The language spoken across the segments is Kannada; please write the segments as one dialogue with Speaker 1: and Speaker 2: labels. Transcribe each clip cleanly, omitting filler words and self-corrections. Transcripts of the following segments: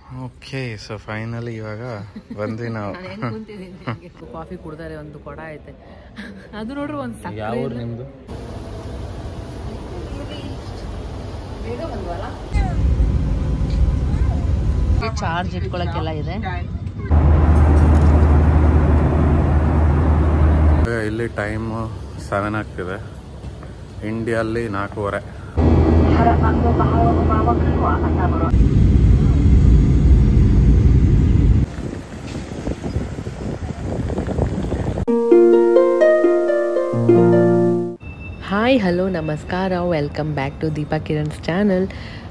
Speaker 1: ಓಕೆ ಸೊ ಫೈನಲಿ ಇವಾಗ ಬಂದ್ವಿ ನಾವು.
Speaker 2: ಕಾಫಿ ಕುಡ್ದಾರೆ, ಒಂದು ಕೊಡ ಐತೆ ಅದು ನೋಡ್ರಿ. ಒಂದು
Speaker 1: ಯಾವ ಊರು ನಿಮ್ದು?
Speaker 2: ಚಾರ್ಜ್ ಇಟ್ಕೊಳಕ್ಕೆಲ್ಲ ಇದೆ.
Speaker 1: ಇಲ್ಲಿ ಟೈಮು 7 ಆಗ್ತಿದೆ, ಇಂಡಿಯಲ್ಲಿ 4:15.
Speaker 2: ಹಾಯ್, ಹಲೋ, ನಮಸ್ಕಾರ, welcome back to Deepa Kiran's channel.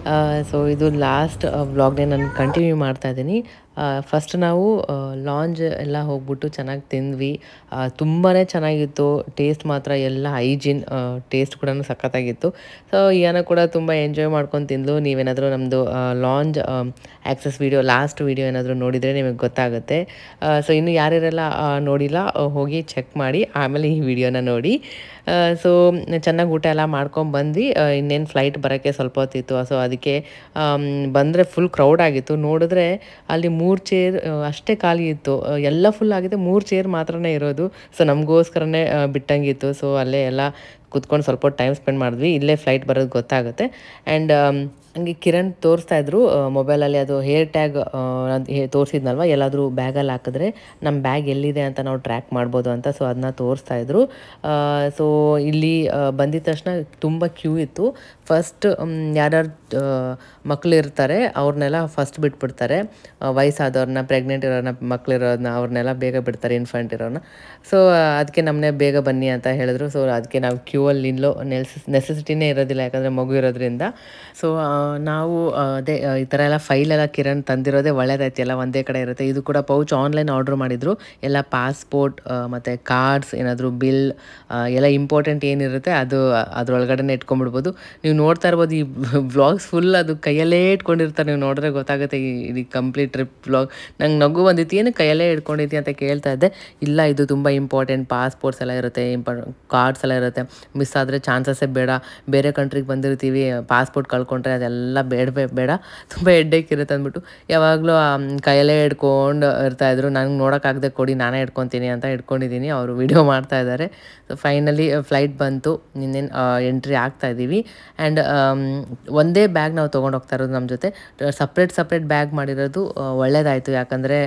Speaker 2: So ಇದು ಲಾಸ್ಟ್ ವ್ಲಾಗ್ನೇ ನಾನು ಕಂಟಿನ್ಯೂ ಮಾಡ್ತಾ ಇದ್ದೀನಿ. ಫಸ್ಟ್ ನಾವು ಲಾಂಜ್ ಎಲ್ಲ ಹೋಗ್ಬಿಟ್ಟು ಚೆನ್ನಾಗಿ ತಿಂದ್ವಿ. ತುಂಬಾ ಚೆನ್ನಾಗಿತ್ತು. ಟೇಸ್ಟ್ ಮಾತ್ರ ಎಲ್ಲ ಹೈಜೀನ್, ಟೇಸ್ಟ್ ಕೂಡ ಸಖತ್ತಾಗಿತ್ತು. ಸೊ ಈಯನ ಕೂಡ ತುಂಬ ಎಂಜಾಯ್ ಮಾಡ್ಕೊಂಡು ತಿಂದ್ಲು. ನೀವೇನಾದರೂ ನಮ್ಮದು lounge access video, last video ಏನಾದರೂ ನೋಡಿದರೆ ನಿಮಗೆ ಗೊತ್ತಾಗುತ್ತೆ. ಸೊ ಇನ್ನು ಯಾರ್ಯಾರೆಲ್ಲ ನೋಡಿಲ್ಲ ಹೋಗಿ ಚೆಕ್ ಮಾಡಿ, ಆಮೇಲೆ ಈ ವಿಡಿಯೋನ ನೋಡಿ. ಸೊ ಚೆನ್ನಾಗಿ ಊಟ ಎಲ್ಲ ಮಾಡ್ಕೊಂಡು ಬಂದ್ವಿ. ಇನ್ನೇನು ಫ್ಲೈಟ್ ಬರೋಕ್ಕೆ ಸ್ವಲ್ಪ ಹೊತ್ತಿತ್ತು. ಸೊ ಅದಕ್ಕೆ ಬಂದರೆ ಫುಲ್ ಕ್ರೌಡ್ ಆಗಿತ್ತು. ನೋಡಿದ್ರೆ ಅಲ್ಲಿ 3 ಚೇರ್ ಅಷ್ಟೇ ಖಾಲಿ ಇತ್ತು. ಎಲ್ಲ ಫುಲ್ ಆಗಿದೆ, 3 ಚೇರ್ ಮಾತ್ರನೇ ಇರೋದು. ಸೊ ನಮಗೋಸ್ಕರನೇ ಬಿಟ್ಟಂಗಿತ್ತು. ಸೊ ಅಲ್ಲೇ ಎಲ್ಲ ಕೂತ್ಕೊಂಡು ಸ್ವಲ್ಪ ಟೈಮ್ ಸ್ಪೆಂಡ್ ಮಾಡಿದ್ವಿ. ಇಲ್ಲೇ ಫ್ಲೈಟ್ ಬರೋದು ಗೊತ್ತಾಗುತ್ತೆ. ಆ್ಯಂಡ್ ಹಂಗೆ ಕಿರಣ್ ತೋರಿಸ್ತಾಯಿದ್ರು ಮೊಬೈಲಲ್ಲಿ, ಅದು ಹೇರ್ ಟ್ಯಾಗ್ ತೋರಿಸಿದ್ನಲ್ವ, ಎಲ್ಲಾದರೂ ಬ್ಯಾಗಲ್ಲಿ ಹಾಕಿದ್ರೆ ನಮ್ಮ ಬ್ಯಾಗ್ ಎಲ್ಲಿದೆ ಅಂತ ನಾವು ಟ್ರ್ಯಾಕ್ ಮಾಡ್ಬೋದು ಅಂತ. ಸೊ ಅದನ್ನ ತೋರಿಸ್ತಾಯಿದ್ರು. ಸೊ ಇಲ್ಲಿ ಬಂದಿದ ತಕ್ಷಣ ತುಂಬ ಕ್ಯೂ ಇತ್ತು. ಫಸ್ಟ್ ಯಾರ್ಯಾರು ಮಕ್ಕಳು ಇರ್ತಾರೆ ಅವ್ರನ್ನೆಲ್ಲ ಫಸ್ಟ್ ಬಿಟ್ಬಿಡ್ತಾರೆ. ವಯಸ್ಸಾದವ್ರನ್ನ, ಪ್ರೆಗ್ನೆಂಟ್ ಇರೋರನ್ನ, ಮಕ್ಕಳಿರೋದನ್ನ ಅವ್ರನ್ನೆಲ್ಲ ಬೇಗ ಬಿಡ್ತಾರೆ, ಇನ್ಫೆಂಟ್ ಇರೋರನ್ನ. ಸೊ ಅದಕ್ಕೆ ನಮ್ಮನ್ನೇ ಬೇಗ ಬನ್ನಿ ಅಂತ ಹೇಳಿದ್ರು. ಸೊ ಅದಕ್ಕೆ ನಾವು ಕ್ಯೂ ಅಲ್ಲಿ ನಿಲ್ಲೋ ನೆಸೆಸಿಟಿನೇ ಇರೋದಿಲ್ಲ, ಯಾಕಂದರೆ ಮಗು ಇರೋದ್ರಿಂದ. ಸೊ ನಾವು ಅದೇ ಈ ಥರ ಎಲ್ಲ ಫೈಲೆಲ್ಲ ಕಿರಣ್ ತಂದಿರೋದೇ ಒಳ್ಳೇದಾಯ್ತು, ಎಲ್ಲ ಒಂದೇ ಕಡೆ ಇರುತ್ತೆ. ಇದು ಕೂಡ ಪೌಚ್ ಆನ್ಲೈನ್ ಆರ್ಡ್ರ್ ಮಾಡಿದ್ರು. ಎಲ್ಲ ಪಾಸ್ಪೋರ್ಟ್ ಮತ್ತು ಕಾರ್ಡ್ಸ್, ಏನಾದರೂ ಬಿಲ್, ಎಲ್ಲ ಇಂಪಾರ್ಟೆಂಟ್ ಏನಿರುತ್ತೆ ಅದು ಅದರೊಳಗಡೆ ಇಟ್ಕೊಂಡ್ಬಿಡ್ಬೋದು. ನೀವು ನೋಡ್ತಾ ಇರ್ಬೋದು ಈ ವ್ಲಾಗ್ಸ್ ಫುಲ್ ಅದು ಕೈಯಲ್ಲೇ ಇಟ್ಕೊಂಡಿರ್ತಾರೆ. ನೀವು ನೋಡಿದ್ರೆ ಗೊತ್ತಾಗುತ್ತೆ ಈ ಕಂಪ್ಲೀಟ್ ಟ್ರಿಪ್ ವ್ಲಾಗ್. ನಂಗೆ ನಗು ಬಂದಿತ್ತು, ಏನು ಕೈಯಲ್ಲೇ ಇಟ್ಕೊಂಡಿದ್ದಿ ಅಂತ ಕೇಳ್ತಾ ಇದ್ದೆ. ಇಲ್ಲ, ಇದು ತುಂಬ ಇಂಪಾರ್ಟೆಂಟ್. ಪಾಸ್ಪೋರ್ಟ್ಸ್ ಎಲ್ಲ ಇರುತ್ತೆ, ಕಾರ್ಡ್ಸ್ ಎಲ್ಲ ಇರುತ್ತೆ. ಮಿಸ್ ಆದರೆ ಚಾನ್ಸಸ್ಸೇ ಬೇಡ. ಬೇರೆ ಕಂಟ್ರಿಗೆ ಬಂದಿರ್ತೀವಿ, ಪಾಸ್ಪೋರ್ಟ್ ಕಳ್ಕೊಂಡ್ರೆ ಅದೆಲ್ಲ ಬೇಡ, ತುಂಬ ಹೆಡ್ಡೇಕ್ ಇರುತ್ತೆ ಅಂದ್ಬಿಟ್ಟು ಯಾವಾಗಲೂ ಕೈಯಲ್ಲೇ ಹಿಡ್ಕೊಂಡು ಇರ್ತಾಯಿದ್ರು. ನಂಗೆ ನೋಡೋಕ್ಕಾಗದೆ ಕೊಡಿ, ನಾನೇ ಹಿಡ್ಕೊತೀನಿ ಅಂತ ಹಿಡ್ಕೊಂಡಿದ್ದೀನಿ. ಅವರು ವಿಡಿಯೋ ಮಾಡ್ತಾ ಇದ್ದಾರೆ. ಸೊ ಫೈನಲಿ ಫ್ಲೈಟ್ ಬಂತು, ಇನ್ನೇನು ಎಂಟ್ರಿ ಆಗ್ತಾಯಿದ್ದೀವಿ. ಆ್ಯಂಡ್ ಒಂದೇ ಬ್ಯಾಗ್ ನಾವು ತೊಗೊಂಡು ಹೋಗ್ತಾ ಇರೋದು ನಮ್ಮ ಜೊತೆ. ಸಪ್ರೇಟ್ ಬ್ಯಾಗ್ ಮಾಡಿರೋದು ಒಳ್ಳೇದಾಯಿತು, ಯಾಕಂದರೆ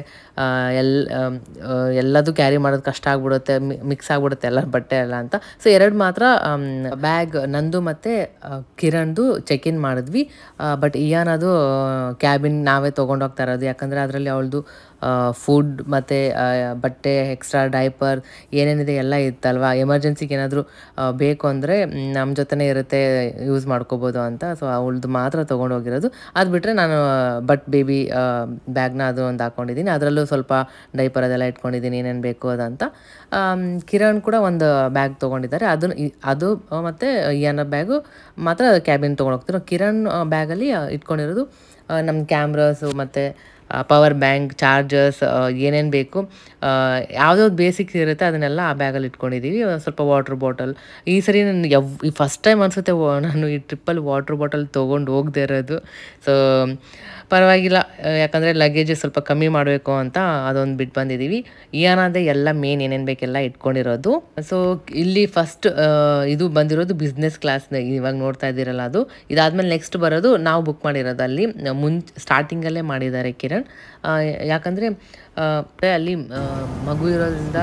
Speaker 2: ಎಲ್ಲದೂ ಕ್ಯಾರಿ ಮಾಡೋದು ಕಷ್ಟ ಆಗ್ಬಿಡುತ್ತೆ, ಮಿಕ್ಸ್ ಆಗಿಬಿಡುತ್ತೆ ಎಲ್ಲ ಬಟ್ಟೆ ಎಲ್ಲ ಅಂತ. ಸೊ 2 ಮಾತ್ರ ಬ್ಯಾಗ್ ನಂದು ಮತ್ತು ಕಿರಣ್ದು ಚೆಕ್ ಇನ್ ಮಾಡಿದ್ವಿ. ಬಟ್ ಇಯಾನದು ಕ್ಯಾಬಿನ್ ನಾವೇ ತೊಗೊಂಡು ಹೋಗ್ತಾ ಇರೋದು, ಯಾಕಂದರೆ ಅದರಲ್ಲಿ ಅವಳದು ಫುಡ್ ಮತ್ತು ಬಟ್ಟೆ, ಎಕ್ಸ್ಟ್ರಾ ಡೈಪರ್ ಏನೇನಿದೆ ಎಲ್ಲ ಇತ್ತಲ್ವ. ಎಮರ್ಜೆನ್ಸಿಗೆ ಏನಾದರೂ ಬೇಕು ಅಂದರೆ ನಮ್ಮ ಜೊತೆನೇ ಇರುತ್ತೆ, ಯೂಸ್ ಮಾಡ್ಕೋಬೋದು ಅಂತ. ಸೊ ಅವಳದು ಮಾತ್ರ ತೊಗೊಂಡು ಹೋಗಿರೋದು. ಅದು ಬಿಟ್ಟರೆ ನಾನು ಬೇಬಿ ಬ್ಯಾಗ್ನ ಅದು ಒಂದು ಹಾಕ್ಕೊಂಡಿದ್ದೀನಿ. ಅದರಲ್ಲೂ ಸ್ವಲ್ಪ ಡೈಪರ್ ಅದೆಲ್ಲ ಇಟ್ಕೊಂಡಿದ್ದೀನಿ, ಏನೇನು ಬೇಕು ಅದಂತ. ಕಿರಣ್ ಕೂಡ ಒಂದು ಬ್ಯಾಗ್ ತೊಗೊಂಡಿದ್ದಾರೆ. ಅದು ಮತ್ತು ಇಯಾನ ಬ್ಯಾಗು ಮಾತ್ರ ಕ್ಯಾಬಿನ್ ತೊಗೊಂಡು ಹೋಗ್ತಾರೆ. ಕಿರಣ್ ಬ್ಯಾಗಲ್ಲಿ ಇಟ್ಕೊಂಡಿರೋದು ನಮ್ಮ ಕ್ಯಾಮ್ರಾಸು ಮತ್ತು ಪವರ್ ಬ್ಯಾಂಕ್, ಚಾರ್ಜರ್ಸ್, ಏನೇನು ಬೇಕು, ಯಾವುದ್ಯಾವ್ದು ಬೇಸಿಕ್ಸ್ ಇರುತ್ತೆ ಅದನ್ನೆಲ್ಲ ಆ ಬ್ಯಾಗಲ್ಲಿ ಇಟ್ಕೊಂಡಿದ್ದೀವಿ. ಸ್ವಲ್ಪ ವಾಟ್ರ್ ಬಾಟಲ್. ಈ ಸರಿ ನಾನು ಫಸ್ಟ್ ಟೈಮ್ ಅನಿಸುತ್ತೆ ನಾನು ಈ ಟ್ರಿಪ್ಪಲ್ಲಿ ವಾಟ್ರ್ ಬಾಟಲ್ ತೊಗೊಂಡು ಹೋಗದೇ ಇರೋದು. ಸೊ ಪರವಾಗಿಲ್ಲ, ಯಾಕಂದರೆ ಲಗೇಜ್ ಸ್ವಲ್ಪ ಕಮ್ಮಿ ಮಾಡಬೇಕು ಅಂತ ಅದೊಂದು ಬಿಟ್ಟು ಬಂದಿದ್ದೀವಿ. ಏನಾದರೆ ಎಲ್ಲ ಮೇನ್ ಏನೇನು ಬೇಕೆಲ್ಲ ಇಟ್ಕೊಂಡಿರೋದು. ಸೊ ಇಲ್ಲಿ ಫಸ್ಟ್ ಇದು ಬಂದಿರೋದು ಬಿಸ್ನೆಸ್ ಕ್ಲಾಸ್ನ, ಇವಾಗ ನೋಡ್ತಾ ಇದ್ದೀರಲ್ಲ ಅದು. ಇದಾದಮೇಲೆ ನೆಕ್ಸ್ಟ್ ಬರೋದು ನಾವು ಬುಕ್ ಮಾಡಿರೋದು. ಅಲ್ಲಿ ಸ್ಟಾರ್ಟಿಂಗಲ್ಲೇ ಮಾಡಿದ್ದಾರೆ ಕಿರಣ್, ಯಾಕಂದರೆ ಅಲ್ಲಿ ಮಗು ಇರೋದ್ರಿಂದ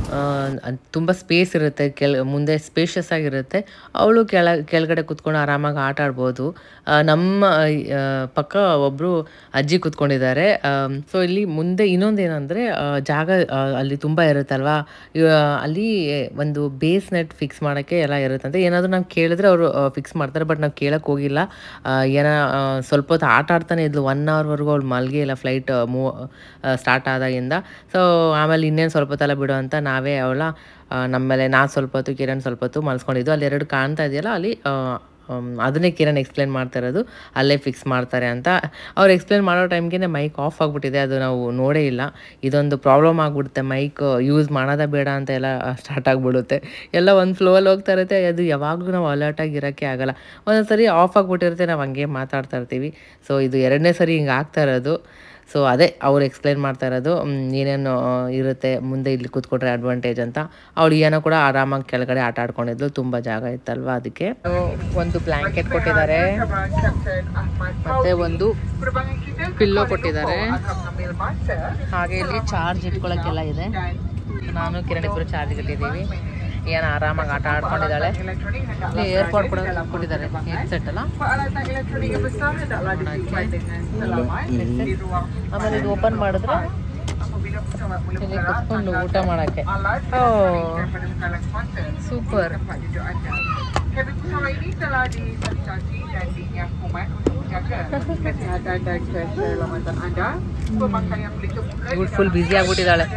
Speaker 2: ತುಂಬ ಸ್ಪೇಸ್ ಇರುತ್ತೆ, ಮುಂದೆ ಸ್ಪೇಷಿಯಸ್ ಆಗಿರುತ್ತೆ. ಅವಳು ಕೆಳಗಡೆ ಕೂತ್ಕೊಂಡು ಆರಾಮಾಗಿ ಆಟ ಆಡ್ಬೋದು. ನಮ್ಮ ಪಕ್ಕ ಒಬ್ಬರು ಅಜ್ಜಿ ಕೂತ್ಕೊಂಡಿದ್ದಾರೆ. ಸೊ ಇಲ್ಲಿ ಮುಂದೆ ಇನ್ನೊಂದೇನೆಂದರೆ ಜಾಗ ಅಲ್ಲಿ ತುಂಬ ಇರುತ್ತಲ್ವಾ, ಅಲ್ಲಿ ಒಂದು ಬೇಸ್ ನೆಟ್ ಫಿಕ್ಸ್ ಮಾಡೋಕ್ಕೆ ಎಲ್ಲ ಇರುತ್ತಂತೆ. ಏನಾದರೂ ನಾವು ಕೇಳಿದ್ರೆ ಅವರು ಫಿಕ್ಸ್ ಮಾಡ್ತಾರೆ. ಬಟ್ ನಾವು ಕೇಳೋಕ್ಕೆ ಹೋಗಿಲ್ಲ. ಸ್ವಲ್ಪ ಹೊತ್ತು ಆಟ ಆಡ್ತಾನೆ ಇದ್ಲು, 1 ಅವರ್ವರೆಗೂ ಅವಳು ಮಲ್ಗೆ ಇಲ್ಲ ಫ್ಲೈಟ್ ಸ್ಟಾರ್ಟ್ ಆದಾಗಿಂದ. ಸೊ ಆಮೇಲೆ ಇನ್ನೇನು ಸ್ವಲ್ಪ ಹೊತ್ತಲ್ಲ ಬಿಡು ಅಂತ ನಾವೇ ನಮ್ಮಮೇಲೆ ನಾನು ಸ್ವಲ್ಪ ಹೊತ್ತು, ಕಿರಣ್ ಸ್ವಲ್ಪ ಹೊತ್ತು ಮಲ್ಸ್ಕೊಂಡಿದ್ದು. ಅಲ್ಲಿ 2 ಕಾಣ್ತಾ ಇದೆಯಲ್ಲ, ಅಲ್ಲಿ ಅದನ್ನೇ ಕಿರಣ್ ಎಕ್ಸ್ಪ್ಲೇನ್ ಮಾಡ್ತಾ ಇರೋದು, ಅಲ್ಲೇ ಫಿಕ್ಸ್ ಮಾಡ್ತಾರೆ ಅಂತ. ಅವ್ರು ಎಕ್ಸ್ಪ್ಲೇನ್ ಮಾಡೋ ಟೈಮ್ಗೆ ಮೈಕ್ ಆಫ್ ಆಗಿಬಿಟ್ಟಿದೆ, ಅದು ನಾವು ನೋಡೇ ಇಲ್ಲ. ಇದೊಂದು ಪ್ರಾಬ್ಲಮ್ ಆಗಿಬಿಡುತ್ತೆ, ಮೈಕ್ ಯೂಸ್ ಮಾಡೋದೇ ಬೇಡ ಅಂತ ಎಲ್ಲ ಸ್ಟಾರ್ಟ್ ಆಗಿಬಿಡುತ್ತೆ. ಎಲ್ಲ ಒಂದು ಫ್ಲೋಲ್ಲಿ ಹೋಗ್ತಾ ಇರುತ್ತೆ, ಅದು ಯಾವಾಗಲೂ ನಾವು ಅಲರ್ಟಾಗಿ ಇರೋಕ್ಕೆ ಆಗೋಲ್ಲ. ಒಂದೊಂದು ಸರಿ ಆಫ್ ಆಗಿಬಿಟ್ಟಿರುತ್ತೆ, ನಾವು ಹಂಗೆ ಮಾತಾಡ್ತಾ ಇರ್ತೀವಿ. ಸೊ ಇದು 2ನೇ ಸರಿ ಹಿಂಗೆ ಆಗ್ತಾ ಇರೋದು. ಸೊ ಅದೇ ಅವ್ರು ಎಕ್ಸ್ಪ್ಲೈನ್ ಮಾಡ್ತಾ ಇರೋದು ಏನೇನು ಇರುತ್ತೆ ಮುಂದೆ ಇಲ್ಲಿ ಕೂತ್ಕೊಂಡ್ರೆ ಅಡ್ವಾಂಟೇಜ್ ಅಂತ. ಅವಳು ಏನೋ ಕೂಡ ಆರಾಮಾಗಿ ಕೆಳಗಡೆ ಆಟ ಆಡ್ಕೊಂಡಿದ್ಲು, ತುಂಬ ಜಾಗ ಇತ್ತಲ್ವ ಅದಕ್ಕೆ. ಒಂದು ಬ್ಲ್ಯಾಂಕೆಟ್ ಕೊಟ್ಟಿದ್ದಾರೆ, ಮತ್ತೆ ಒಂದು ಪಿಲ್ಲೋ ಕೊಟ್ಟಿದ್ದಾರೆ, ಹಾಗೆ ಇಲ್ಲಿ ಚಾರ್ಜ್ ಇಟ್ಕೊಳ್ಳೋಕ್ಕೆಲ್ಲ ಇದೆ. ನಾನು ಕಿರಣ್ ಇಬ್ಬರು ಚಾರ್ಜ್ ಇಟ್ಟಿದ್ದೀವಿ. ಏನು ಆರಾಮಾಗಿ ಆಟ ಆಡ್ಕೊಂಡಿದ್ದಾಳೆ. ಇಲ್ಲಿ ಏರ್ಪೋರ್ಟ್ ಕೂಡ ಕೊಟ್ಟಿದ್ದಾರೆ, ಹೆಡ್ಸೆಟ್ ಅಲ್ಲ. ಆಮೇಲೆ ಇದು ಓಪನ್ ಮಾಡಿದ್ರೆ ಇಲ್ಲಿ ಕುತ್ಕೊಂಡು ಊಟ ಮಾಡೋಕ್ಕೆ. ಸೂಪರ್. ಫುಲ್ ಬ್ಯುಸಿ ಆಗ್ಬಿಟ್ಟಿದ್ದಾಳೆ.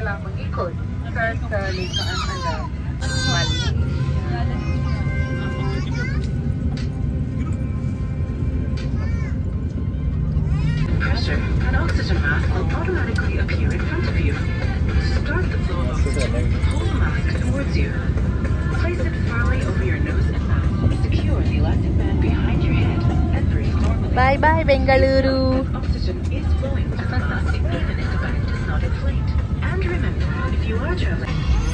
Speaker 3: Pressure, an oxygen mask will automatically appear in front of you. Start the flow of oxygen. Hold the mask towards you. Place it firmly over your nose and mouth. Secure the elastic band behind your head and breathe normally.
Speaker 2: Bye bye Bengaluru.
Speaker 3: Oxygen is flowing through the mask even if the bag does not inflate. And remember, if you are traveling...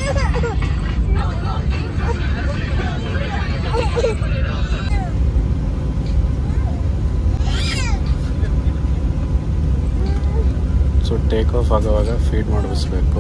Speaker 1: so take off ಆಗೋವಾಗ ಫೀಡ್ ಮಾಡಿಸ್ಬೇಕು.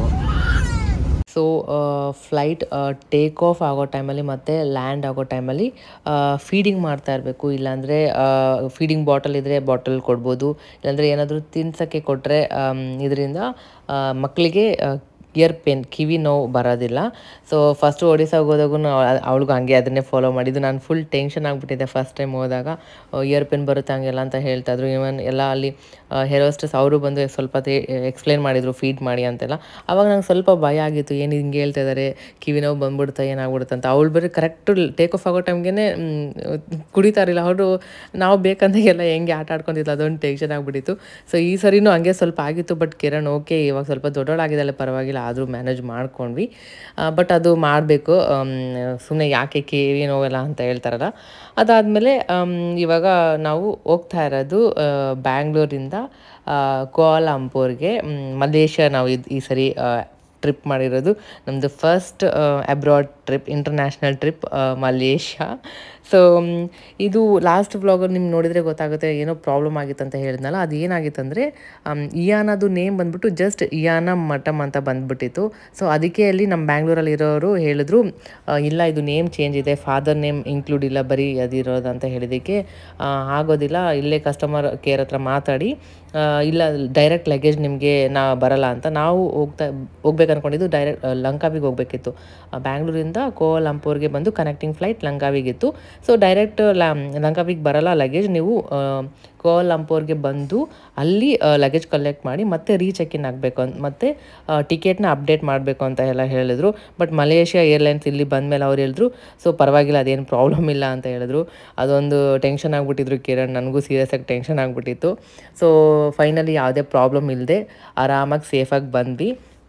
Speaker 2: ಸೊ ಫ್ಲೈಟ್ ಟೇಕ್ ಆಫ್ ಆಗೋ ಟೈಮಲ್ಲಿ ಮತ್ತು ಲ್ಯಾಂಡ್ ಆಗೋ ಟೈಮಲ್ಲಿ ಫೀಡಿಂಗ್ ಮಾಡ್ತಾ ಇರಬೇಕು. ಇಲ್ಲಾಂದರೆ ಫೀಡಿಂಗ್ ಬಾಟಲ್ ಇದ್ದರೆ ಬಾಟಲ್ ಕೊಡ್ಬೋದು, ಇಲ್ಲಾಂದರೆ ಏನಾದರೂ ತಿನ್ಸೋಕ್ಕೆ ಕೊಟ್ಟರೆ ಇದರಿಂದ ಮಕ್ಕಳಿಗೆ ಇಯರ್ ಪೇನ್, ಕಿವಿ ನೋವು ಬರೋದಿಲ್ಲ. ಸೊ ಫಸ್ಟು ಒಡಿಸ್ಸಾಗೆ ಹೋದಾಗೂ ಅವಳಿಗೂ ಹಂಗೆ ಅದನ್ನೇ ಫಾಲೋ ಮಾಡಿದ್ದು. ನಾನು ಫುಲ್ ಟೆನ್ಷನ್ ಆಗಿಬಿಟ್ಟಿದ್ದೆ ಫಸ್ಟ್ ಟೈಮ್ ಹೋದಾಗ. ಇಯರ್ ಪೇನ್ ಬರುತ್ತೆ ಹಂಗೆಲ್ಲ ಅಂತ ಹೇಳ್ತಾಯಿದ್ರು. ಇವನ್ ಎಲ್ಲ ಅಲ್ಲಿ ಹೇರ್ ಹೋಸ್ಟೆಸ್ ಅವರು ಬಂದು ಸ್ವಲ್ಪ ಎಕ್ಸ್ಪ್ಲೈನ್ ಮಾಡಿದರು ಫೀಡ್ ಮಾಡಿ ಅಂತೆಲ್ಲ. ಆವಾಗ ನಂಗೆ ಸ್ವಲ್ಪ ಭಯ ಆಗಿತ್ತು, ಏನು ಹಿಂಗೆ ಹೇಳ್ತಾ ಇದ್ದಾರೆ, ಕಿವಿ ನೋವು ಬಂದ್ಬಿಡುತ್ತಾ ಏನಾಗ್ಬಿಡುತ್ತೆ ಅಂತ. ಅವಳು ಬರೀ ಕರೆಕ್ಟು ಟೇಕ್ ಆಫ್ ಆಗೋ ಟೈಮ್ಗೆ ಕುಡಿತಾರಿಲ್ಲ ಅವರು. ನಾವು ಬೇಕಂದಾಗೆಲ್ಲ ಹೆಂಗೆ ಆಟ ಆಡ್ಕೊಂಡಿದ್ದು, ಅದೊಂದು ಟೆನ್ಷನ್ ಆಗಿಬಿಟ್ಟಿತ್ತು. ಸೊ ಈ ಸರಿನೂ ಹಂಗೆ ಸ್ವಲ್ಪ ಆಗಿತ್ತು. ಬಟ್ ಕಿರಣ್ ಓಕೆ, ಇವಾಗ ಸ್ವಲ್ಪ ದೊಡ್ಡವಳಾಗಿದ್ದಾಳೆ, ಪರವಾಗಿಲ್ಲ, ಆದರೂ ಮ್ಯಾನೇಜ್ ಮಾಡ್ಕೊಂಡ್ವಿ. ಬಟ್ ಅದು ಮಾಡಬೇಕು, ಸುಮ್ಮನೆ ಯಾಕೆ ಕಿವಿ ನೋವೆಲ್ಲ ಅಂತ ಹೇಳ್ತಾರಲ್ಲ. ಅದಾದಮೇಲೆ ಇವಾಗ ನಾವು ಹೋಗ್ತಾ ಇರೋದು ಬ್ಯಾಂಗ್ಳೂರಿಂದ ಕುಆಲಾಲಂಪುರ್ಗೆ, ಮಲೇಷ್ಯಾ. ನಾವು ಈ ಸರಿ ಟ್ರಿಪ್ ಮಾಡಿರೋದು ನಮ್ಮದು first abroad trip, international trip Malaysia. So ಇದು ಲಾಸ್ಟ್ ವ್ಲಾಗಲ್ಲಿ ನಿಮ್ಗೆ ನೋಡಿದರೆ ಗೊತ್ತಾಗುತ್ತೆ ಏನೋ ಪ್ರಾಬ್ಲಮ್ ಆಗಿತ್ತು ಅಂತ ಹೇಳಿದ್ನಲ್ಲ. ಅದು ಏನಾಗಿತ್ತಂದರೆ ಇಯಾನದು ನೇಮ್ ಬಂದ್ಬಿಟ್ಟು ಜಸ್ಟ್ ಇಯಾನ ಮಠಮ್ ಅಂತ ಬಂದ್ಬಿಟ್ಟಿತ್ತು. ಸೊ ಅದಕ್ಕೆ ಅಲ್ಲಿ ನಮ್ಮ ಬ್ಯಾಂಗ್ಳೂರಲ್ಲಿ ಇರೋರು ಹೇಳಿದ್ರು, ಇಲ್ಲ ಇದು ನೇಮ್ ಚೇಂಜ್ ಇದೆ, ಫಾದರ್ ನೇಮ್ ಇನ್ಕ್ಲೂಡ್ ಇಲ್ಲ, ಬರೀ ಅದಿರೋದು ಅಂತ ಹೇಳಿದ್ದಕ್ಕೆ ಆಗೋದಿಲ್ಲ, ಇಲ್ಲೇ ಕಸ್ಟಮರ್ ಕೇರ್ ಹತ್ರ ಮಾತಾಡಿ ಇಲ್ಲ ಡೈರೆಕ್ಟ್ ಲಗೇಜ್ ನಿಮಗೆ ಬರಲ್ಲ ಅಂತ. ನಾವು ಹೋಗ್ಬೇಕು ಅಂದ್ಕೊಂಡಿದ್ದು ಡೈರೆಕ್ಟ್ ಲಂಕಾವಿಗೆ ಹೋಗಬೇಕಿತ್ತು. ಬ್ಯಾಂಗ್ಳೂರಿಂದ ಕುಆಲಾಲಂಪುರ್ಗೆ ಬಂದು ಕನೆಕ್ಟಿಂಗ್ ಫ್ಲೈಟ್ ಲಂಕಾವಿಗಿತ್ತು. ಸೊ ಡೈರೆಕ್ಟ್ ಲಂಕಾವಿಗೆ ಬರಲ್ಲ ಲಗೇಜ್, ನೀವು ಕುಆಲಾಲಂಪುರ್ಗೆ ಬಂದು ಅಲ್ಲಿ ಲಗೇಜ್ ಕಲೆಕ್ಟ್ ಮಾಡಿ ಮತ್ತೆ ರೀಚೆಕ್-ಇನ್ ಆಗಬೇಕು ಅಂತ, ಮತ್ತು ಟಿಕೆಟ್ನ ಅಪ್ಡೇಟ್ ಮಾಡಬೇಕು ಅಂತ ಎಲ್ಲ ಹೇಳಿದ್ರು. ಬಟ್ ಮಲೇಷ್ಯಾ ಏರ್ಲೈನ್ಸ್ ಇಲ್ಲಿ ಬಂದಮೇಲೆ ಅವ್ರು ಹೇಳಿದ್ರು, ಸೊ ಪರವಾಗಿಲ್ಲ, ಅದೇನು ಪ್ರಾಬ್ಲಮ್ ಇಲ್ಲ ಅಂತ ಹೇಳಿದ್ರು. ಅದೊಂದು ಟೆನ್ಷನ್ ಆಗಿಬಿಟ್ಟಿದ್ರು ಕಿರಣ್, ನನಗೂ ಸೀರಿಯಸ್ಸಾಗಿ ಟೆನ್ಷನ್ ಆಗಿಬಿಟ್ಟಿತ್ತು. ಸೊ ಫೈನಲಿ ಯಾವುದೇ ಪ್ರಾಬ್ಲಮ್ ಇಲ್ಲದೆ ಆರಾಮಾಗಿ ಸೇಫಾಗಿ ಬಂದ್ವಿ.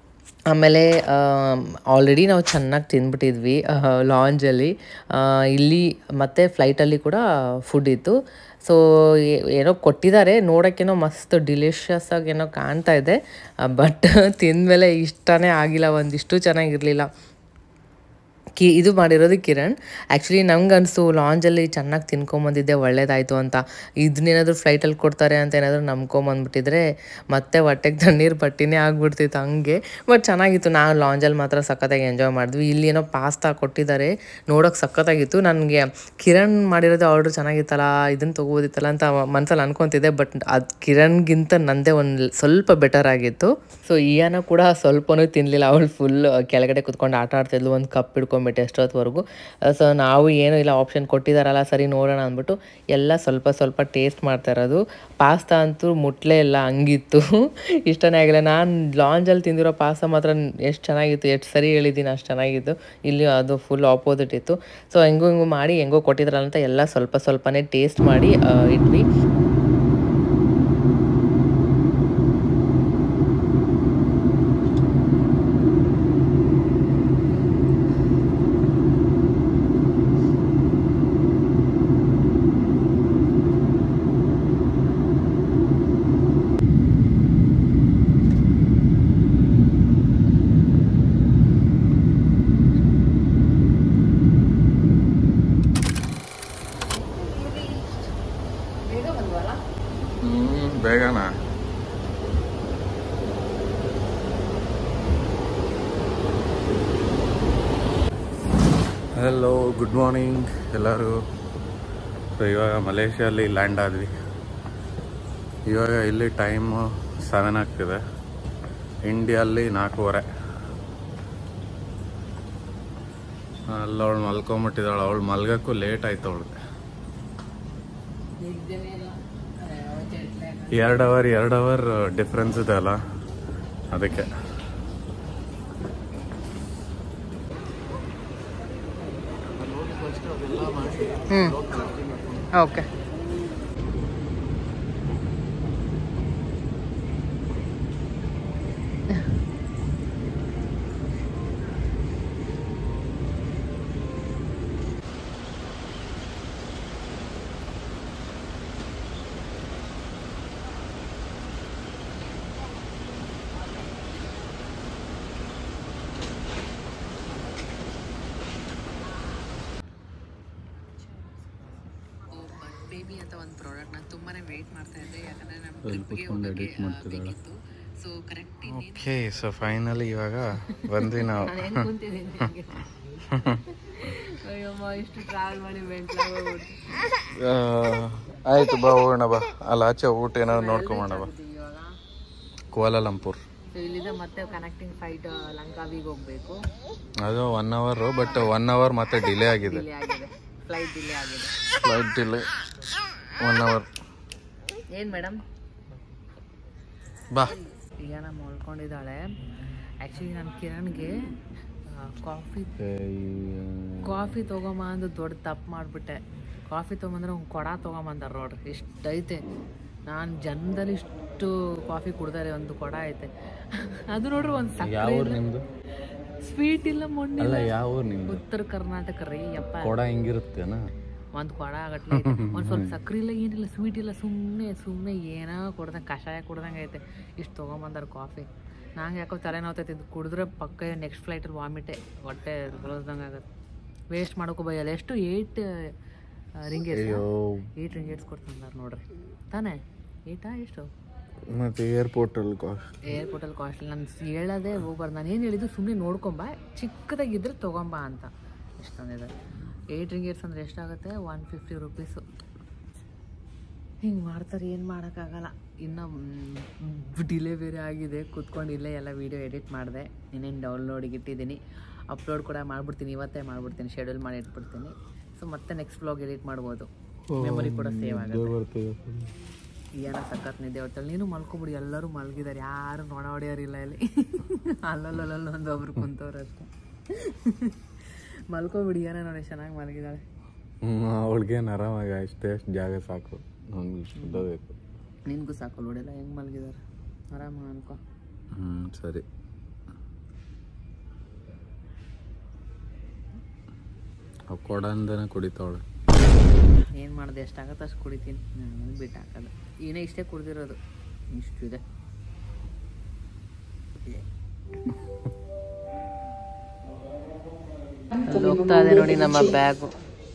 Speaker 2: ಆಮೇಲೆ ಆಲ್ರೆಡಿ ನಾವು ಚೆನ್ನಾಗಿ ತಿಂದ್ಬಿಟ್ಟಿದ್ವಿ ಲಾಂಜಲ್ಲಿ, ಇಲ್ಲಿ ಮತ್ತು ಫ್ಲೈಟಲ್ಲಿ ಕೂಡ ಫುಡ್ ಇತ್ತು. ಸೊ ಏನೋ ಕೊಟ್ಟಿದ್ದಾರೆ, ನೋಡೋಕ್ಕೇನೋ ಮಸ್ತ್ ಡಿಲಿಷಿಯಸ್ ಆಗಿ ಏನೋ ಕಾಣ್ತಾ ಇದೆ. ಬಟ್ ತಿಂದಮೇಲೆ ಇಷ್ಟನೇ ಆಗಿಲ್ಲ, ಒಂದಿಷ್ಟು ಚೆನ್ನಾಗಿರಲಿಲ್ಲ. ಇದು ಮಾಡಿರೋದು ಕಿರಣ್. ಆ್ಯಕ್ಚುಲಿ ನಂಗೆ ಅನಿಸ್ತು ಲಾಂಜಲ್ಲಿ ಚೆನ್ನಾಗಿ ತಿನ್ಕೊಂಬಂದಿದ್ದೆ, ಒಳ್ಳೇದಾಯಿತು ಅಂತ. ಇದನ್ನೇನಾದರೂ ಫ್ಲೈಟಲ್ಲಿ ಕೊಡ್ತಾರೆ ಅಂತ ಏನಾದರೂ ನಂಬ್ಕೊಂಬಂದ್ಬಿಟ್ಟಿದ್ರೆ ಮತ್ತೆ ಹೊಟ್ಟೆಗೆ ತಣ್ಣೀರು ಪಟ್ಟಿನೇ ಆಗ್ಬಿಡ್ತಿತ್ತು ಹಂಗೆ. ಬಟ್ ಚೆನ್ನಾಗಿತ್ತು, ನಾವು ಲಾಂಜಲ್ಲಿ ಮಾತ್ರ ಸಖತ್ತಾಗಿ ಎಂಜಾಯ್ ಮಾಡಿದ್ವಿ. ಇಲ್ಲಿ ಏನೋ ಪಾಸ್ತಾ ಕೊಟ್ಟಿದ್ದಾರೆ, ನೋಡೋಕೆ ಸಖತ್ತಾಗಿತ್ತು. ನನಗೆ ಕಿರಣ್ ಮಾಡಿರೋದು ಆರ್ಡ್ರ್ ಚೆನ್ನಾಗಿತ್ತಲ್ಲ, ಇದನ್ನು ತೊಗೋಬೋದಿತ್ತಲ್ಲ ಅಂತ ಮನಸ್ಸಲ್ಲಿ ಅನ್ಕೊತಿದ್ದೆ. ಬಟ್ ಅದು ಕಿರಣ್ಗಿಂತ ನಂದೇ ಒಂದು ಸ್ವಲ್ಪ ಬೆಟರ್ ಆಗಿತ್ತು. ಸೊ ಇಯಾನ ಕೂಡ ಸ್ವಲ್ಪನೂ ತಿನ್ನಲಿಲ್ಲ, ಅವಳು ಫುಲ್ ಕೆಳಗಡೆ ಕುತ್ಕೊಂಡು ಆಟ ಆಡ್ತಿದ್ಲು, ಒಂದು ಕಪ್ ಹಿಡ್ಕೊಂಬಿಟ್ಟು ಎಷ್ಟೊತ್ತವರೆಗೂ. ಸೊ ನಾವು ಏನೂ ಇಲ್ಲ, ಆಪ್ಷನ್ ಕೊಟ್ಟಿದ್ದಾರಲ್ಲ ಸರಿ ನೋಡೋಣ ಅಂದ್ಬಿಟ್ಟು ಎಲ್ಲ ಸ್ವಲ್ಪ ಸ್ವಲ್ಪ ಟೇಸ್ಟ್ ಮಾಡ್ತಾ ಇರೋದು. ಪಾಸ್ತಾ ಅಂತೂ ಮುಟ್ಲೇ ಇಲ್ಲ, ಹಂಗಿತ್ತು, ಇಷ್ಟನೇ ಆಗಿಲ್ಲ. ನಾನು ಲಾಂಜಲ್ಲಿ ತಿಂದಿರೋ ಪಾಸ್ತಾ ಮಾತ್ರ ಎಷ್ಟು ಚೆನ್ನಾಗಿತ್ತು, ಎಷ್ಟು ಸರಿ ಹೇಳಿದ್ದೀನಿ ಅಷ್ಟು ಚೆನ್ನಾಗಿತ್ತು. ಇಲ್ಲಿ ಅದು ಫುಲ್ ಆಪೋಸಿಟ್ ಇತ್ತು. ಸೊ ಹೆಂಗೂ ಮಾಡಿ ಹೆಂಗೋ ಕೊಟ್ಟಿದ್ರಲ್ಲ ಅಂತ ಎಲ್ಲ ಸ್ವಲ್ಪ ಸ್ವಲ್ಪನೇ ಟೇಸ್ಟ್ ಮಾಡಿ ಇಟ್ವಿ.
Speaker 1: ಹಲೋ, ಗುಡ್ ಮಾರ್ನಿಂಗ್ ಎಲ್ಲರೂ. ಸೊ ಇವಾಗ ಮಲೇಷ್ಯಲ್ಲಿ ಲ್ಯಾಂಡ್ ಆದ್ವಿ. ಇವಾಗ ಇಲ್ಲಿ ಟೈಮು 7 ಆಗ್ತಿದೆ. ಇಂಡಿಯಲ್ಲಿ 4:15. ಅವಳು ಮಲ್ಕೊಂಬಿಟ್ಟಿದ್ದಾಳೆ. ಅವಳು ಮಲ್ಗಕ್ಕೂ ಲೇಟ್ ಆಯ್ತು. ಅವಳಿಗೆ 2 ಅವರ್ ಡಿಫ್ರೆನ್ಸ್ ಇದೆ ಅಲ್ಲ, ಅದಕ್ಕೆ.
Speaker 2: ಓಕೆ. ಬೇಬಿ ಅಂತ ಒಂದು ಪ್ರಾಡಕ್ಟ್ ನಾನು ತುಂಬಾನೇ ವೇಟ್ ಮಾಡ್ತಾ ಇದ್ದೆ, ಯಾಕಂದ್ರೆ ನಮ್ಮ ಟ್ರಿಪ್ಗೆ ಬೇಕಿತ್ತು. So correct
Speaker 1: okay. So finally ಇವಾಗ ಬಂದ್ವಿ ನಾವು.
Speaker 2: ಅಯ್ಯಮ್ಮ, ಇಷ್ಟು ಟ್ರಾವೆಲ್ ಮಾಡಿ
Speaker 1: ಆಯ್ತು, ಬಾ ಹೋಗೋಣ. ಬಾ ಅಲ್ಲಿ ಆಚೆ ಊಟ ಏನಾದ್ರು ನೋಡ್ಕೊಂಬೋಣ. ಬಾ ಕುವಾಲಾಲಂಪುರ್.
Speaker 2: ಇಲ್ಲಿಂದ ಮತ್ತೆ ಕನೆಕ್ಟಿಂಗ್ ಫ್ಲೈಟ್ ಲಂಕಾವಿಗೆ ಹೋಗ್ಬೇಕು.
Speaker 1: ಅದು 1 ಅವರ್, ಬಟ್ 1 ಅವರ್ ಮತ್ತೆ ಡಿಲೇ ಆಗಿದೆ.
Speaker 2: ಫ್ಲೈಟ್ ಡಿಲೇ ಆಗಿದೆ.
Speaker 1: 1 ಅವರ್.
Speaker 2: ಏನು ಮೇಡಮ್?
Speaker 1: ಬಾ.
Speaker 2: ಈಗ ನಾನು ಮಲ್ಕೊಂಡಿದ್ದಾಳೆ. ಆ್ಯಕ್ಚುಲಿ ನಾನು ಕಿರಣ್ಗೆ ಕಾಫಿ ತೊಗೊಂಬ ಅಂದು ದೊಡ್ಡ ತಪ್ಪು ಮಾಡಿಬಿಟ್ಟೆ. ಕಾಫಿ ತೊಗೊಂಬಂದ್ರೆ ಒಂದು ಕೊಡ ತೊಗೊಂಬಂದಾರ ನೋಡ್ರಿ, ಇಷ್ಟೈತೆ. ನಾನು ಜನ್ಮದಲ್ಲಿ ಇಷ್ಟು ಕಾಫಿ ಕುಡ್ದಾರೆ, ಒಂದು ಕೊಡ ಐತೆ. ಅದು ನೋಡ್ರಿ ಒಂದು
Speaker 1: ನಿಮ್ದು
Speaker 2: ಸ್ವೀಟ್ ಇಲ್ಲ, ಮೊನ್ನೆ
Speaker 1: ಯಾವ ಊರು ನಿಮ್ದು?
Speaker 2: ಉತ್ತರ ಕರ್ನಾಟಕ ರೀ. ಯಪ್ಪ,
Speaker 1: ಕೊಡ ಹಿಂಗಿರುತ್ತೇನ?
Speaker 2: ಒಂದು ಕೊಡ ಆಗಟ್ಲೆ ಒಂದು ಸ್ವಲ್ಪ ಸಕ್ಕರೆ ಇಲ್ಲ, ಏನಿಲ್ಲ, ಸ್ವೀಟ್ ಇಲ್ಲ, ಸುಮ್ಮನೆ ಏನೋ ಕೊಡ್ದಂಗೆ, ಕಷಾಯ ಕುಡ್ದಂಗೆ ಐತೆ. ಇಷ್ಟು ತೊಗೊಂಬಂದಾರ ಕಾಫಿ. ನಂಗೆ ಯಾಕೋ ತಲೆನೋತೈತಿ. ಇದು ಕುಡಿದ್ರೆ ಪಕ್ಕ ನೆಕ್ಸ್ಟ್ ಫ್ಲೈಟಲ್ಲಿ ವಾಮಿಟೆ, ಹೊಟ್ಟೆ ಕ್ಲೋಸ್ದಂಗೆ ಆಗುತ್ತೆ. ವೇಸ್ಟ್ ಮಾಡೋಕ್ಕೂ ಬೈಯಲ್ಲ. ಎಷ್ಟು 8 ರಿಂಗೇಟ್ಸ್ ಕೊಡ್ತಂದಾರ ನೋಡ್ರಿ ತಾನೇ. 8 ಎಷ್ಟು?
Speaker 1: ಮತ್ತೆ ಏರ್ಪೋರ್ಟಲ್ಲಿ
Speaker 2: ಕಾಸ್ಟ್ಲಿ. ನಾನು ಹೇಳೋದೇ ಹೋಗ್ಬಾರ್ದು. ನಾನು ಏನು ಹೇಳಿದ್ದು, ಸುಮ್ಮನೆ ನೋಡ್ಕೊಂಬ, ಚಿಕ್ಕದಾಗಿದ್ದರೆ ತೊಗೊಂಬ ಅಂತ. ಎಷ್ಟೊಂದಿದೆ 8 ರಿಂಗೇಟ್ಸ್ ಅಂದರೆ ಎಷ್ಟಾಗುತ್ತೆ? 150 ರುಪೀಸು. ಹಿಂಗೆ ಮಾಡ್ತಾರೆ, ಏನು ಮಾಡೋಕ್ಕಾಗಲ್ಲ. ಇನ್ನು ಡಿಲೇ ಬೇರೆ ಆಗಿದೆ. ಕೂತ್ಕೊಂಡು ಇಲ್ಲೇ ಎಲ್ಲ ವೀಡಿಯೋ ಎಡಿಟ್ ಮಾಡಿದೆ. ಇನ್ನೇನು ಡೌನ್ಲೋಡಿಗೆ ಇಟ್ಟಿದ್ದೀನಿ. ಅಪ್ಲೋಡ್ ಕೂಡ ಮಾಡಿಬಿಡ್ತೀನಿ, ಇವತ್ತೇ ಮಾಡಿಬಿಡ್ತೀನಿ, ಶೆಡ್ಯೂಲ್ ಮಾಡಿ ಇಟ್ಬಿಡ್ತೀನಿ. ಸೊ ಮತ್ತೆ ನೆಕ್ಸ್ಟ್ ವ್ಲಾಗ್ ಎಡಿಟ್ ಮಾಡ್ಬೋದು, ಮೆಮೊರಿ ಕೂಡ ಸೇವ್ ಆಗುತ್ತೆ. ಏನೋ ಸಖತ್ ನಿದ್ದೆ ಹೊಟ್ಟಲ್ಲಿ. ನೀನು ಮಲ್ಕೊಬಿಡಿ. ಎಲ್ಲರೂ ಮಲಗಿದ್ದಾರೆ, ಯಾರು ಹೊಡೆಯೋರಿಲ್ಲ ಇಲ್ಲಿ. ಅಲ್ಲಲ್ಲಲ್ಲ ಒಂದೊಬ್ರು ಕುಂತವ್ರು ಅಷ್ಟೇ. ಮಲ್ಕೊಬಿಡಿ. ಏನೋ ನೋಡಿ, ಚೆನ್ನಾಗಿ ಮಲಗಿದ್ದಾಳೆ.
Speaker 1: ಅವಳಿಗೇನು ಆರಾಮಾಗ ಅಷ್ಟು ಜಾಗ ಸಾಕು.
Speaker 2: ನಿನ್ಗೂ ಸಾಕು. ನೋಡಿಲ್ಲ ಹೆಂಗೆ ಮಲಗಿದ್ದಾರೆ, ಆರಾಮ ಅನ್ಕೋ.
Speaker 1: ಸರಿ. ಕೊಡ ಅಂದನ ಕುಡಿತಾವಳೆ.
Speaker 2: ಏನು ಮಾಡಿದೆ, ಎಷ್ಟಾಗತ್ತೆ ಅಷ್ಟು ಕುಡಿತೀನಿ. ನಾನು ಬಿಟ್ಟು ಹಾಕೋದು. ಏನೇ ಇಷ್ಟೇ ಕುಡ್ದಿರೋದು, ಇಷ್ಟು ಇದೆ. ಅಲ್ಲಿ ಹೋಗ್ತಾ ಇದೆ ನೋಡಿ ನಮ್ಮ ಬ್ಯಾಗು.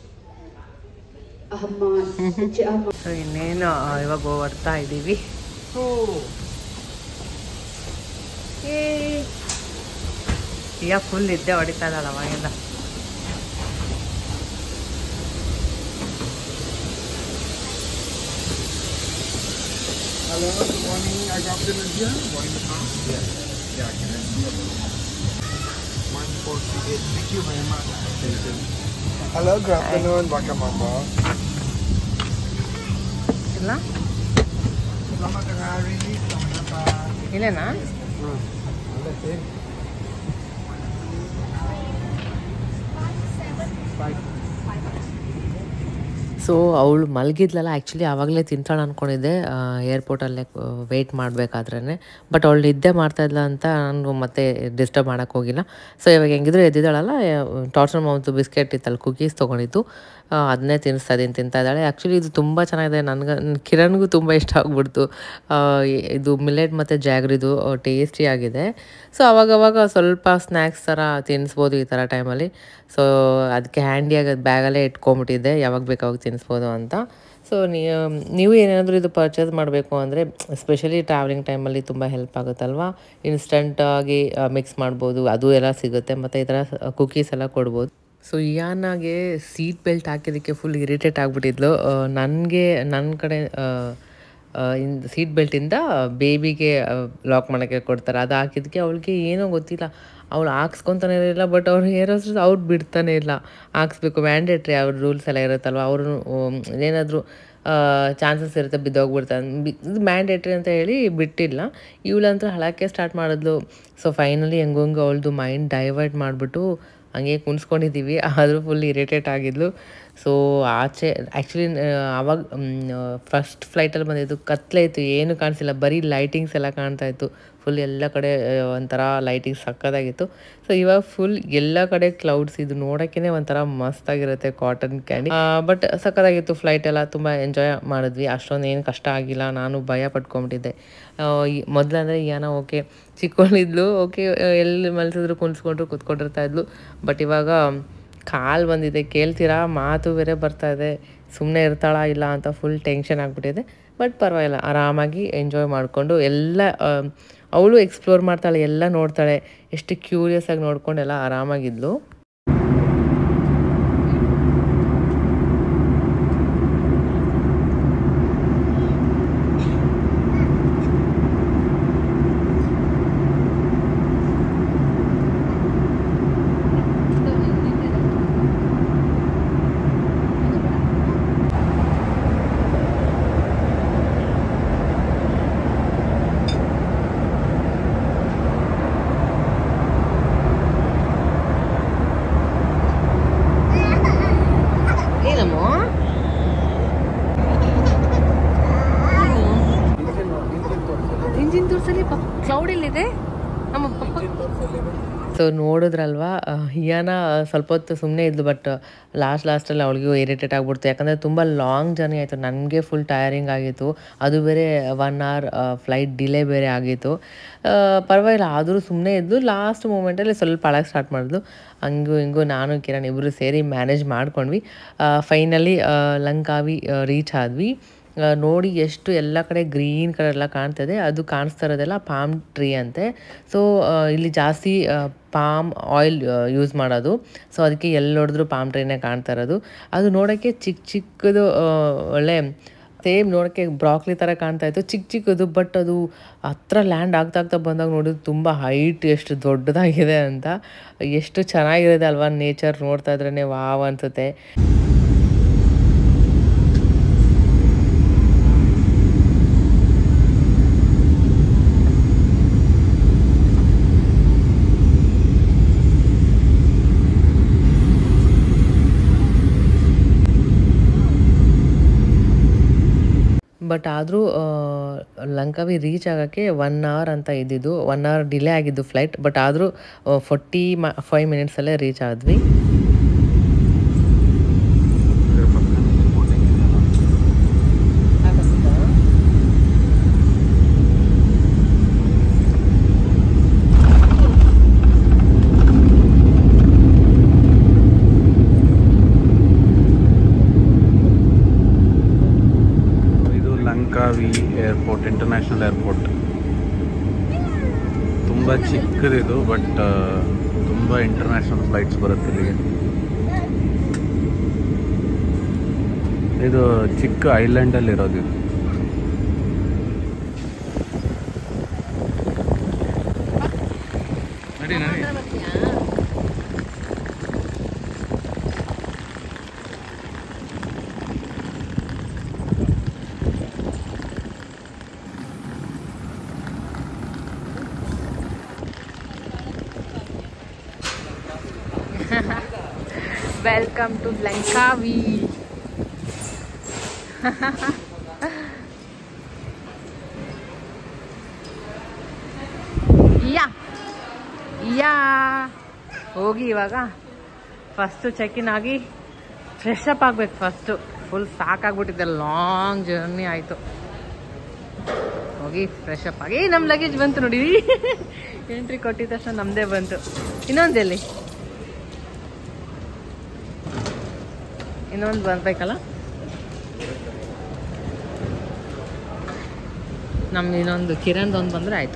Speaker 2: ಇನ್ನೇನು ಇವಾಗ ಹೊರ್ತಾ ಇದ್ದೀವಿ. ಈಗ ಫುಲ್ ಇದ್ದೆ ಹೊಡಿತಾ ಇದ್ದಾಳೆ ಅವಾಗಿಂದ.
Speaker 4: Hello, good morning. I got dinner here. Morning, ma'am. Yes. Yeah, can I see it? 148. Thank you very much. Thank you. Hello, good afternoon. Welcome on board.
Speaker 2: ಇಲ್ಲ
Speaker 4: Selamat tengah hari ini. Selamat datang.
Speaker 2: ಇಲ್ಲೇನಾ?
Speaker 4: Ada sih.
Speaker 2: ಸೊ ಅವಳು ಮಲಗಿದ್ಲಲ್ಲ, ಆ್ಯಕ್ಚುಲಿ ಆವಾಗಲೇ ತಿಂತಾಳೆ ಅಂದ್ಕೊಂಡಿದ್ದೆ ಏರ್ಪೋರ್ಟಲ್ಲೇ ವೆಯ್ಟ್ ಮಾಡಬೇಕಾದ್ರೇ. ಬಟ್ ಅವಳು ನಿದ್ದೆ ಮಾಡ್ತಾಯಿದ್ಲ ಅಂತ ನಾನು ಮತ್ತೆ ಡಿಸ್ಟರ್ಬ್ ಮಾಡೋಕ್ಕೆ ಹೋಗಿಲ್ಲ. ಸೊ ಇವಾಗ ಹೆಂಗಿದ್ರು ಎದ್ದಿದ್ದಾಳಲ್ಲ, ಟಾರ್ಚರ್ ಮಾವಂತು ಬಿಸ್ಕೆಟ್ ಇತ್ತಲ್ಲ, ಕುಕೀಸ್ ತೊಗೊಂಡಿದ್ದು, ಅದನ್ನೇ ತಿನ್ನಿಸ್ತಾ ಇದ್ದಾಳೆ. ಆ್ಯಕ್ಚುಲಿ ಇದು ತುಂಬ ಚೆನ್ನಾಗಿದೆ. ಕಿರಣ್ಗೂ ತುಂಬ ಇಷ್ಟ ಆಗ್ಬಿಡ್ತು. ಇದು ಮಿಲೆಟ್ ಮತ್ತು ಜಾಗ್ರಿದು ಟೇಸ್ಟಿಯಾಗಿದೆ. ಸೊ ಅವಾಗವಾಗ ಸ್ವಲ್ಪ ಸ್ನ್ಯಾಕ್ಸ್ ಥರ ತಿನ್ನಿಸ್ಬೋದು ಈ ಥರ ಟೈಮಲ್ಲಿ. ಸೊ ಅದಕ್ಕೆ ಹ್ಯಾಂಡಿಯಾಗಿ ಬ್ಯಾಗಲ್ಲೇ ಇಟ್ಕೊಂಬಿಟ್ಟಿದ್ದೆ, ಯಾವಾಗ ಬೇಕಾವಾಗ ತಿನ್ನಿಸ್ಬೋದು ಅಂತ. ಸೊ ನೀವು ಏನಾದರೂ ಇದು ಪರ್ಚೇಸ್ ಮಾಡಬೇಕು ಅಂದರೆ, ಎಸ್ಪೆಷಲಿ ಟ್ರಾವೆಲಿಂಗ್ ಟೈಮಲ್ಲಿ ತುಂಬ ಹೆಲ್ಪ್ ಆಗುತ್ತಲ್ವ. ಇನ್ಸ್ಟಂಟಾಗಿ ಮಿಕ್ಸ್ ಮಾಡ್ಬೋದು, ಅದು ಎಲ್ಲ ಸಿಗುತ್ತೆ. ಮತ್ತು ಈ ಥರ ಕುಕೀಸ್ ಎಲ್ಲ ಕೊಡ್ಬೋದು. ಸೊ ಇಯಾನಾಗೆ ಸೀಟ್ ಬೆಲ್ಟ್ ಹಾಕಿದ್ದಕ್ಕೆ ಫುಲ್ ಇರಿಟೇಟ್ ಆಗಿಬಿಟ್ಟಿದ್ಲು. ನನಗೆ ನನ್ನ ಕಡೆ ಸೀಟ್ ಬೆಲ್ಟಿಂದ ಬೇಬಿಗೆ ಲಾಕ್ ಮಾಡೋಕ್ಕೆ ಕೊಡ್ತಾರೆ. ಅದು ಹಾಕಿದ್ದಕ್ಕೆ ಅವಳಿಗೆ ಏನೋ ಗೊತ್ತಿಲ್ಲ, ಅವಳು ಹಾಕ್ಸ್ಕೊತಾನೆ ಇರಲಿಲ್ಲ. ಬಟ್ ಅವ್ರು ಹೇರೋಸ್ ಅವ್ರು ಬಿಡ್ತಾನೆ ಇಲ್ಲ, ಹಾಕ್ಸ್ಬೇಕು ಮ್ಯಾಂಡೇಟ್ರಿ ಅವ್ರ ರೂಲ್ಸ್ ಎಲ್ಲ ಇರುತ್ತಲ್ವ. ಅವರು ಏನಾದರೂ ಚಾನ್ಸಸ್ ಇರುತ್ತೆ ಬಿದ್ದೋಗ್ಬಿಡ್ತಾರೆ, ಇದು ಮ್ಯಾಂಡೇಟ್ರಿ ಅಂತ ಹೇಳಿ ಬಿಟ್ಟಿಲ್ಲ. ಇವಳಂತೂ ಹಳಕ್ಕೆ ಸ್ಟಾರ್ಟ್ ಮಾಡಿದ್ಲು. ಸೊ ಫೈನಲಿ ಹೆಂಗೊಂಗೆ ಅವಳದು ಮೈಂಡ್ ಡೈವರ್ಟ್ ಮಾಡಿಬಿಟ್ಟು ಹಂಗೆ ಕುಣಿಸ್ಕೊಂಡಿದ್ದೀವಿ. ಆದರೂ ಫುಲ್ ಇರಿಟೇಟ್ ಆಗಿದ್ಲು. ಸೊ ಆಚೆ ಆ್ಯಕ್ಚುಲಿ ಆವಾಗ ಫಸ್ಟ್ ಫ್ಲೈಟಲ್ಲಿ ಬಂದಿದ್ದು ಕತ್ಲೆ ಇತ್ತು, ಏನು ಕಾಣಿಸಿಲ್ಲ, ಬರೀ ಲೈಟಿಂಗ್ಸ್ ಎಲ್ಲ ಕಾಣ್ತಾಯಿತ್ತು. ಫುಲ್ ಎಲ್ಲ ಕಡೆ ಒಂಥರ ಲೈಟಿಂಗ್ಸ್ ಸಕ್ಕತ್ತಾಗಿತ್ತು. ಸೊ ಇವಾಗ ಫುಲ್ ಎಲ್ಲ ಕಡೆ ಕ್ಲೌಡ್ಸ್, ಇದು ನೋಡೋಕ್ಕೇ ಒಂಥರ ಮಸ್ತಾಗಿರುತ್ತೆ ಕಾಟನ್ ಕ್ಯಾಂಡಿ. ಬಟ್ ಸಕ್ಕತ್ತಾಗಿತ್ತು ಫ್ಲೈಟ್ ಎಲ್ಲ, ತುಂಬ ಎಂಜಾಯ್ ಮಾಡಿದ್ವಿ. ಅಷ್ಟೊಂದು ಏನು ಕಷ್ಟ ಆಗಿಲ್ಲ. ನಾನು ಭಯ ಪಟ್ಕೊಂಬಿಟ್ಟಿದ್ದೆ ಮೊದಲಂದರೆ ಏನೋ ಓಕೆ ಚಿಕ್ಕವಳಿದ್ಲು, ಓಕೆ ಎಲ್ಲಿ ಮಲ್ಸಿದ್ರು ಕುಣಿಸ್ಕೊಂಡ್ರು ಕೂತ್ಕೊಂಡಿರ್ತಾ ಇದ್ಲು. ಬಟ್ ಇವಾಗ ಕಾಲು ಬಂದಿದೆ, ಕೇಳ್ತೀರಾ, ಮಾತು ಬೇರೆ ಬರ್ತಾಯಿದೆ, ಸುಮ್ಮನೆ ಇರ್ತಾಳಾ ಇಲ್ಲ ಅಂತ ಫುಲ್ ಟೆನ್ಷನ್ ಆಗಿಬಿಟ್ಟಿದೆ. ಬಟ್ ಪರವಾಗಿಲ್ಲ, ಆರಾಮಾಗಿ ಎಂಜಾಯ್ ಮಾಡಿಕೊಂಡು ಎಲ್ಲ ಅವಳು ಎಕ್ಸ್ಪ್ಲೋರ್ ಮಾಡ್ತಾಳೆ, ಎಲ್ಲ ನೋಡ್ತಾಳೆ, ಎಷ್ಟು ಕ್ಯೂರಿಯಸ್ ಆಗಿ ನೋಡ್ಕೊಂಡೆಲ್ಲ ಆರಾಮಾಗಿದ್ಲು. ಕ್ಲೌಡಲ್ಲಿದೆ ನಮ್ಮ ಪಪ್ಪ. ಸೊ ನೋಡಿದ್ರಲ್ವಾ, ಹಿಯಾನ ಸ್ವಲ್ಪ ಹೊತ್ತು ಸುಮ್ಮನೆ ಇದ್ಲು. ಬಟ್ ಲಾಸ್ಟಲ್ಲಿ ಅವಳಿಗೂ ಇರಿಟೇಟ್ ಆಗಿಬಿಡ್ತು, ಯಾಕಂದರೆ ತುಂಬ ಲಾಂಗ್ ಜರ್ನಿ ಆಯಿತು. ನನಗೆ ಫುಲ್ ಟಯರಿಂಗ್ ಆಗಿತ್ತು, ಅದು ಬೇರೆ 1 hour ಫ್ಲೈಟ್ ಡಿಲೇ ಬೇರೆ ಆಗಿತ್ತು. ಪರವಾಗಿಲ್ಲ, ಆದರೂ ಸುಮ್ಮನೆ ಇದ್ದು ಲಾಸ್ಟ್ ಮೂಮೆಂಟಲ್ಲಿ ಸ್ವಲ್ಪ ಅಳಕ್ಕೆ ಸ್ಟಾರ್ಟ್ ಮಾಡಿದ್ಲು. ಹಂಗೂ ಹಿಂಗೂ ನಾನು ಕಿರಣ್ ಇಬ್ಬರು ಸೇರಿ ಮ್ಯಾನೇಜ್ ಮಾಡ್ಕೊಂಡ್ವಿ. ಫೈನಲಿ ಲಂಕಾವಿ ರೀಚ್ ಆದ್ವಿ. ನೋಡಿ ಎಷ್ಟು ಎಲ್ಲ ಕಡೆ ಗ್ರೀನ್ ಕಲರ್ ಎಲ್ಲ ಕಾಣ್ತದೆ, ಅದು ಕಾಣಿಸ್ತಾ ಇರೋದೆಲ್ಲ ಪಾಮ್ ಟ್ರೀ ಅಂತೆ. ಸೊ ಇಲ್ಲಿ ಜಾಸ್ತಿ ಪಾಮ್ ಆಯಿಲ್ ಯೂಸ್ ಮಾಡೋದು. ಸೊ ಅದಕ್ಕೆ ಎಲ್ಲಿ ನೋಡಿದ್ರು ಪಾಮ್ ಟ್ರೀನೇ ಕಾಣ್ತಾ ಇರೋದು. ಅದು ನೋಡೋಕ್ಕೆ ಚಿಕ್ಕದು ಒಳ್ಳೆ ಸೇಮ್ ನೋಡೋಕ್ಕೆ ಬ್ರಾಕ್ಲಿ ಥರ ಕಾಣ್ತಾಯಿತ್ತು, ಚಿಕ್ಕದು. ಬಟ್ ಅದು ಹತ್ರ ಲ್ಯಾಂಡ್ ಆಗ್ತಾ ಬಂದಾಗ ನೋಡಿದ್ರು ತುಂಬ ಹೈಟ್ ಎಷ್ಟು ದೊಡ್ಡದಾಗಿದೆ ಅಂತ. ಎಷ್ಟು ಚೆನ್ನಾಗಿರೋದೆ ಅಲ್ವಾ, ನೇಚರ್ ನೋಡ್ತಾ ಇದ್ರೇ ವಾವ್ ಅನಿಸುತ್ತೆ. ಬಟ್ ಆದರೂ ಲಂಕಾವಿ ರೀಚ್ ಆಗೋಕ್ಕೆ 1 hour ಅಂತ ಇದ್ದಿದ್ದು, 1 hour ಡಿಲೇ ಆಗಿದ್ದು ಫ್ಲೈಟ್. ಬಟ್ ಆದರೂ 45 minutesಲ್ಲೇ ರೀಚ್ ಆದ್ವಿ.
Speaker 1: Langkawi airport, international airport. ತುಂಬ ಚಿಕ್ಕದಿದು, ಬಟ್ ತುಂಬ ಇಂಟರ್ನ್ಯಾಷನಲ್ ಫ್ಲೈಟ್ಸ್ ಬರುತ್ತೆ ಇಲ್ಲಿಗೆ. ಇದು ಚಿಕ್ಕ ಐಲ್ಯಾಂಡಲ್ಲಿ ಇರೋದು ಇದು. ನಡಿ ನಡಿ.
Speaker 2: Welcome to Langkawi. ಯಾ ಹೋಗಿ ಇವಾಗ ಫಸ್ಟು ಚೆಕ್-ಇನ್ ಆಗಿ ಫ್ರೆಶ್ ಅಪ್ ಆಗ್ಬೇಕು. ಫಸ್ಟು ಫುಲ್ ಸಾಕಾಗ್ಬಿಟ್ಟಿದೆ, ಲಾಂಗ್ ಜರ್ನಿ ಆಯಿತು. ಹೋಗಿ ಫ್ರೆಶ್ ಅಪ್ ಆಗಿ ನಮ್ಮ ಲಗೇಜ್ ಬಂತು ನೋಡಿ. ಎಂಟ್ರಿ ಕೊಟ್ಟಿದ ತಕ್ಷಣ ನಮ್ಮದೇ ಬಂತು. ಇನ್ನೊಂದೆಲ್ಲಿ ಇನ್ನೊಂದು ಬರ್ಬೇಕಲ್ಲ, ನಮ್ದು ಇನ್ನೊಂದು ಕಿರಣ್ದೊಂದು ಬಂದರೆ ಆಯಿತು.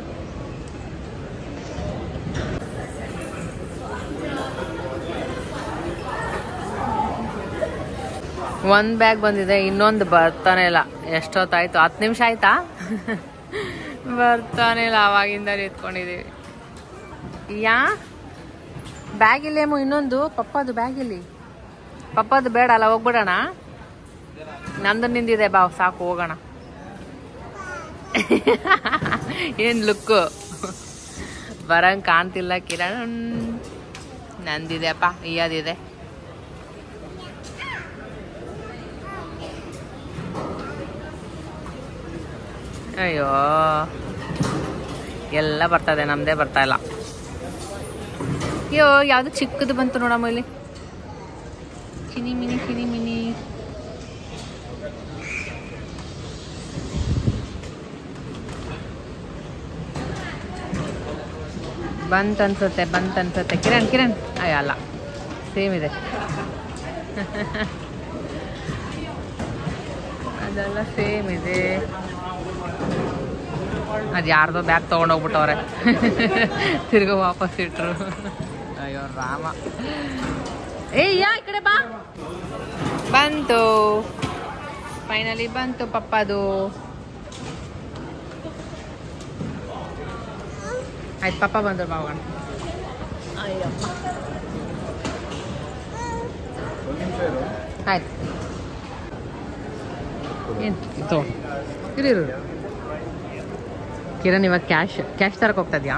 Speaker 2: ಒಂದು ಬ್ಯಾಗ್ ಬಂದಿದೆ, ಇನ್ನೊಂದು ಬರ್ತಾನೆ ಇಲ್ಲ. ಎಷ್ಟೊತ್ತಾಯ್ತು? 10 ನಿಮಿಷ ಆಯ್ತಾ? ಬರ್ತಾನೆ ಇಲ್ಲ. ಅವಾಗಿಂದ ಎತ್ಕೊಂಡಿದ್ದೀವಿ. ಯಾ ಬ್ಯಾಗ್ ಇಲ್ಲೇಮೋ ಇನ್ನೊಂದು ಪಪ್ಪದು ಬ್ಯಾಗ್ ಇಲ್ಲಿ. ಪಪ್ಪದು ಬೇಡ ಅಲ್ಲ, ಹೋಗ್ಬಿಡೋಣ. ನಂದು ನಿಂದಿದೆ, ಬಾ ಸಾಕು ಹೋಗೋಣ. ಏನ್ ಲುಕ್ಕು ಬರಂಗ್ ಕಾಣ್ತಿಲ್ಲ ಕಿರಣ್. ನಂದಿದೆ ಅಪ್ಪ, ಇಯದಿದೆ. ಅಯ್ಯೋ ಎಲ್ಲ ಬರ್ತದೆ, ನಮ್ದೇ ಬರ್ತಾ ಇಲ್ಲ. ಅಯ್ಯೋ ಯಾವ್ದು ಚಿಕ್ಕದು ಬಂತು ನೋಡಮ್ಮ ಇಲ್ಲಿ. ಚಿನಿ ಮಿನಿ ಚಿನಿ ಮಿನಿ. ಬಂತನ್ಸುತ್ತೆ. ಕಿರಣ್ ಅಯ್ಯ ಅಲ್ಲ, ಸೇಮ್ ಇದೆ. ಅದೆಲ್ಲ ಸೇಮ್ ಇದೆ. ಅದು ಯಾರ್ದೋ ಬ್ಯಾಗ್ ತೊಗೊಂಡೋಗ್ಬಿಟ್ಟವ್ರೆ. ತಿರ್ಗೋ ವಾಪಸ್ ಇಟ್ರು. ಅಯ್ಯೋ ರಾಮ. ಯಾ ಈ ಕಡೆ ಬಾ. ಬಂತು, ಫೈನಲಿ ಬಂತು ಪಪ್ಪದು. ಆಯ್ತು, ಪಪ್ಪ ಬಂದ್ರು, ಬಾ ಹೋಗೋಣ. ಅಯ್ಯಪ್ಪ ಆಯ್ತು. ಏನು ಇರು. ಕಿರಣ್ ಇವಾಗ ಕ್ಯಾಶ್ ತರಕ್ಕೆ ಹೋಗ್ತಾ ಇದೆಯಾ?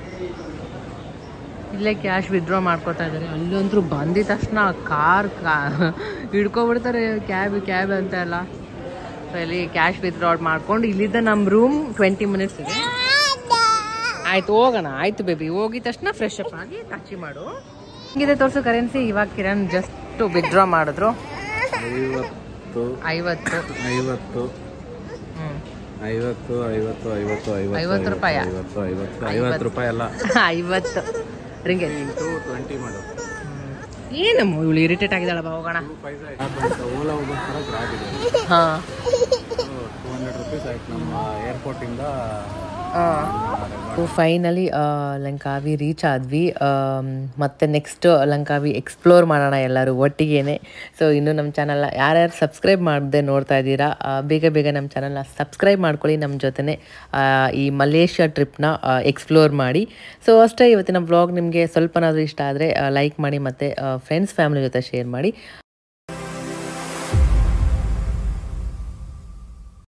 Speaker 2: ಇಲ್ಲೇ ಕ್ಯಾಶ್ ವಿತ್ಡ್ರಾ ಮಾಡ್ಕೊತಾ ಇದ್ದಾರೆ. ಅಲ್ಲಂತೂ ಬಂದಿದ ತಕ್ಷಣ ಕಾರ್ ಹಿಡ್ಕೊಬಿಡ್ತಾರೆ, ಕ್ಯಾಬ್ ಅಂತ ಎಲ್ಲ. ಅಲ್ಲಿ ಕ್ಯಾಶ್ ವಿತ್ಡ್ರಾ ಮಾಡ್ಕೊಂಡು ಇಲ್ಲಿದ್ದ ನಮ್ಮ ರೂಮ್ 20 ಮಿನಿಟ್ಸ್ ಇದೆ. ಆಯ್ತು ಹೋಗೋಣ. ಆಯ್ತು ಬೇಬಿ, ಹೋಗಿದ ತಕ್ಷಣ ಫ್ರೆಶ್ ಅಪ್ ಆಗಿ ಟಚಿ ಮಾಡು. ಹಿಂಗಿದೆ ತೋರಿಸು ಕರೆನ್ಸಿ. ಇವಾಗ ಕಿರಣ್ ಜಸ್ಟ್ ವಿತ್ಡ್ರಾ ಮಾಡಿದ್ರು. 50 ರೂಪಾಯಿ
Speaker 1: ಅಲ್ಲ,
Speaker 2: 50 ರಿಂಗೆ.
Speaker 1: 20 ಮಾಡು.
Speaker 2: ಏನಮ್ಮ ಇವಳು ಇರಿಟೇಟ್ ಆಗಿದ್ದಾಳ. ಬಾ ಹೋಗೋಣ. ಹಾಂ,
Speaker 1: 200 ರೂಪೀಸ್ ಆಯ್ತು ನಮ್ಮ ಏರ್ಪೋರ್ಟಿಂದ.
Speaker 2: ಫೈನಲಿ ಲಂಕಾವಿ ರೀಚ್ ಆದ್ವಿ. ಮತ್ತು ನೆಕ್ಸ್ಟ್ ಲಂಕಾವಿ ಎಕ್ಸ್ಪ್ಲೋರ್ ಮಾಡೋಣ ಎಲ್ಲರೂ ಒಟ್ಟಿಗೇನೆ. ಸೊ ಇನ್ನೂ ನಮ್ಮ ಚಾನಲ್ನ ಯಾರ್ಯಾರು ಸಬ್ಸ್ಕ್ರೈಬ್ ಮಾಡದೆ ನೋಡ್ತಾ ಇದ್ದೀರಾ, ಬೇಗ ನಮ್ಮ ಚಾನಲ್ನ ಸಬ್ಸ್ಕ್ರೈಬ್ ಮಾಡ್ಕೊಳ್ಳಿ. ನಮ್ಮ ಜೊತೆನೆ ಈ ಮಲೇಷ್ಯಾ ಟ್ರಿಪ್ನ ಎಕ್ಸ್ಪ್ಲೋರ್ ಮಾಡಿ. ಸೊ ಅಷ್ಟೇ, ಇವತ್ತಿನ ವ್ಲಾಗ್ ನಿಮಗೆ ಸ್ವಲ್ಪನಾದರೂ ಇಷ್ಟ ಆದರೆ ಲೈಕ್ ಮಾಡಿ, ಮತ್ತು ಫ್ರೆಂಡ್ಸ್ ಫ್ಯಾಮಿಲಿ ಜೊತೆ ಶೇರ್ ಮಾಡಿ.